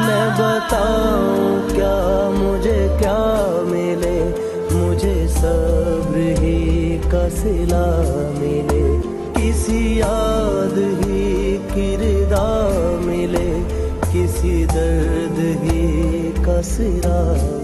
मैं बताऊं क्या मुझे क्या मिले, मुझे सब्र ही का सिला मिले, किसी याद ही किरदार मिले, किसी दर्द ही का सिरा